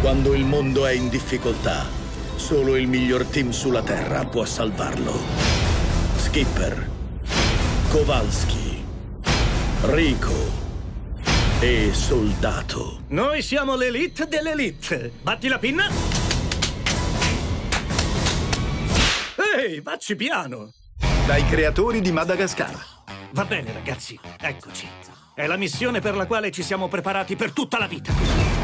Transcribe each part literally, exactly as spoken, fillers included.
Quando il mondo è in difficoltà, solo il miglior team sulla Terra può salvarlo. Skipper, Kowalski, Rico e Soldato. Noi siamo l'elite dell'elite. Batti la pinna. Ehi, vacci piano. Dai creatori di Madagascar. Va bene, ragazzi, eccoci. È la missione per la quale ci siamo preparati per tutta la vita.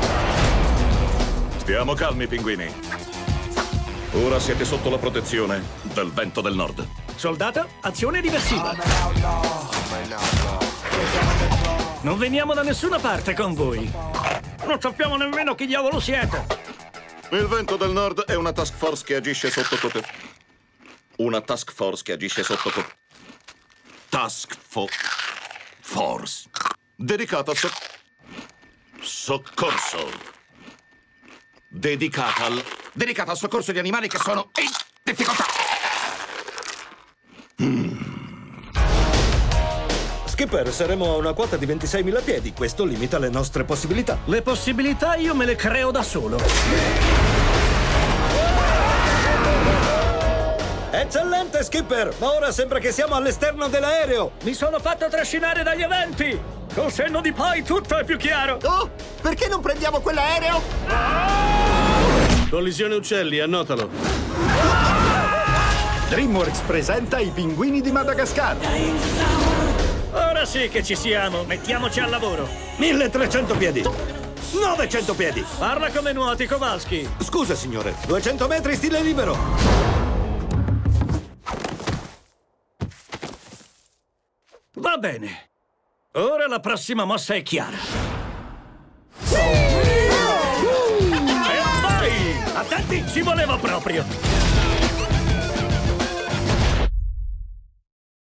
Stiamo calmi, pinguini. Ora siete sotto la protezione del vento del nord. Soldato, azione diversiva. Non veniamo da nessuna parte con voi. Non sappiamo nemmeno chi diavolo siete. Il vento del nord è una task force che agisce sotto cote. Una task force che agisce sotto cote. Task fo... force. Dedicata a so... soccorso. Dedicata al... dedicata al soccorso di animali che sono in difficoltà. Mm. Skipper, saremo a una quota di ventiseimila piedi. Questo limita le nostre possibilità. Le possibilità io me le creo da solo. Eccellente, Skipper! Ma ora sembra che siamo all'esterno dell'aereo. Mi sono fatto trascinare dagli eventi. Col senno di poi tutto è più chiaro. Oh, perché non prendiamo quell'aereo? Collisione uccelli, annotalo. DreamWorks presenta i pinguini di Madagascar. Ora sì che ci siamo. Mettiamoci al lavoro. milletrecento piedi. novecento piedi. Parla come nuoti, Kowalski. Scusa, signore. duecento metri stile libero. Va bene. Ora la prossima mossa è chiara. E vai! Attenti, ci voleva proprio.